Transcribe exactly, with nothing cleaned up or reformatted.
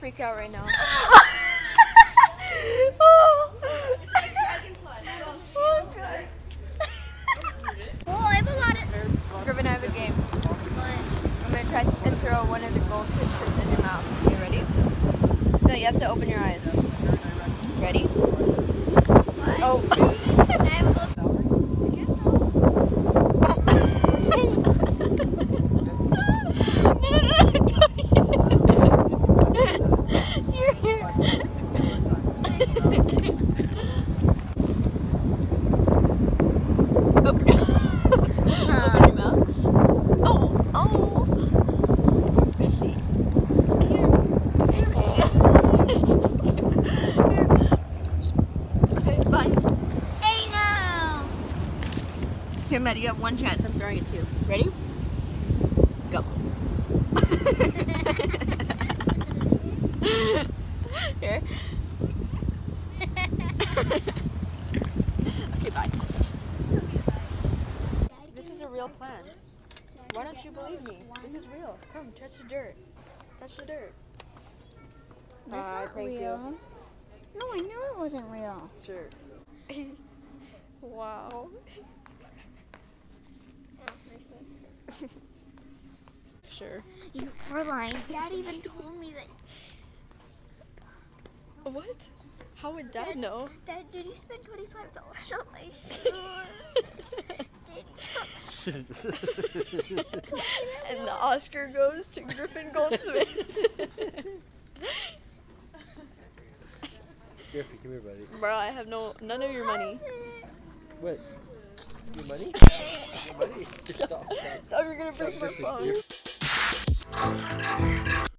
freak out right now. Oh, God. Oh, I have a lot of... Griffin, I have a game. I'm going to try and throw one of the goldfish in your mouth. You ready? No, you have to open your eyes. Ready? What? Oh. I have a gold... I guess so. No, no, no, don't eat it. You're here. Open your mouth. Oh, oh. Fishy. Here. Here. Okay, bye. Hey, no! Here, Maddie, you have one chance. I'm throwing it to you. Ready? Go. Here. Okay, bye. This is a real plant. Why don't you believe me? This is real. Come, touch the dirt. Touch the dirt. That's Ah, I not pranked real. No, I knew it wasn't real. you. Sure. Wow. Sure. You are lying. Dad even told me that. What? How would Dad know? Dad, did you spend twenty-five dollars on my shoes? And the Oscar goes to Griffin Goldsmith. Griffin, come here, buddy. Bro, I have no none of your money. What? Your money? Your money? Stop. Stop, you're gonna break my phone. Griffin.